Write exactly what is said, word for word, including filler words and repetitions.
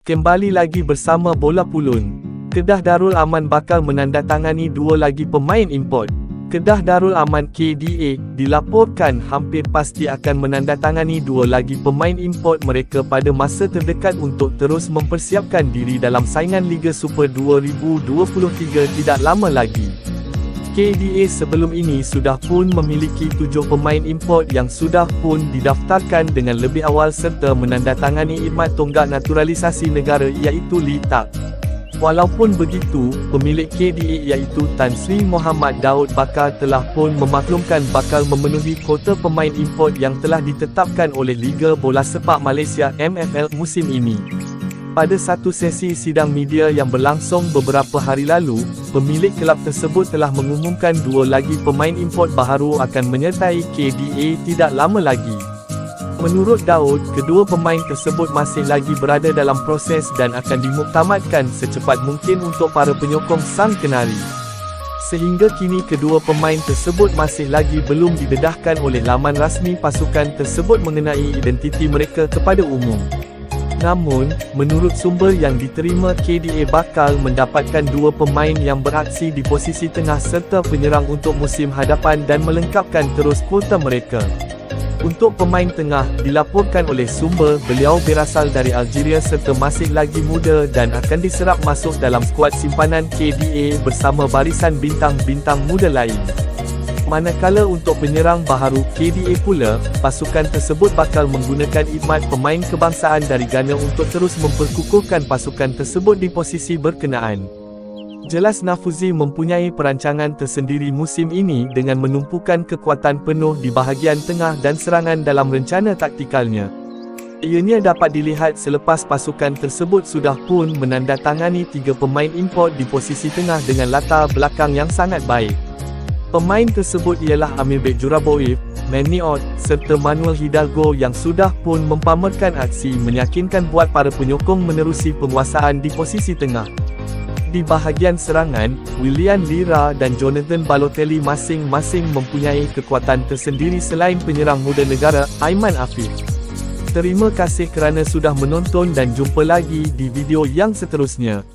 Kembali lagi bersama Bola Pulun. Kedah Darul Aman bakal menandatangani dua lagi pemain import. Kedah Darul Aman K D A dilaporkan hampir pasti akan menandatangani dua lagi pemain import mereka pada masa terdekat untuk terus mempersiapkan diri dalam saingan Liga Super dua ribu dua puluh tiga tidak lama lagi. K D A sebelum ini sudah pun memiliki tujuh pemain import yang sudah pun didaftarkan dengan lebih awal serta menandatangani khidmat tonggak naturalisasi negara iaitu L I T A K. Walaupun begitu, pemilik K D A iaitu Tan Sri Mohamad Daud Bakar telah pun memaklumkan bakal memenuhi kota pemain import yang telah ditetapkan oleh Liga Bola Sepak Malaysia M F L musim ini. Pada satu sesi sidang media yang berlangsung beberapa hari lalu, pemilik kelab tersebut telah mengumumkan dua lagi pemain import baharu akan menyertai K D A tidak lama lagi. Menurut Daud, kedua pemain tersebut masih lagi berada dalam proses dan akan dimuktamadkan secepat mungkin untuk para penyokong Sang Kenari. Sehingga kini kedua pemain tersebut masih lagi belum didedahkan oleh laman rasmi pasukan tersebut mengenai identiti mereka kepada umum. Namun, menurut sumber yang diterima, K D A bakal mendapatkan dua pemain yang beraksi di posisi tengah serta penyerang untuk musim hadapan dan melengkapkan terus kuota mereka. Untuk pemain tengah, dilaporkan oleh sumber, beliau berasal dari Algeria serta masih lagi muda dan akan diserap masuk dalam skuad simpanan K D A bersama barisan bintang-bintang muda lain. Manakala untuk penyerang baharu K D A pula, pasukan tersebut bakal menggunakan khidmat pemain kebangsaan dari Ghana untuk terus memperkukuhkan pasukan tersebut di posisi berkenaan. Jelas Nafuzi mempunyai perancangan tersendiri musim ini dengan menumpukan kekuatan penuh di bahagian tengah dan serangan dalam rencana taktikalnya. Ianya dapat dilihat selepas pasukan tersebut sudah pun menandatangani tiga pemain import di posisi tengah dengan latar belakang yang sangat baik. Pemain tersebut ialah Amir Bek Juraboif, Manny Ott, serta Manuel Hidalgo yang sudah pun mempamerkan aksi meyakinkan buat para penyokong menerusi penguasaan di posisi tengah. Di bahagian serangan, Willian Lira dan Jonathan Balotelli masing-masing mempunyai kekuatan tersendiri selain penyerang muda negara, Aiman Afif. Terima kasih kerana sudah menonton dan jumpa lagi di video yang seterusnya.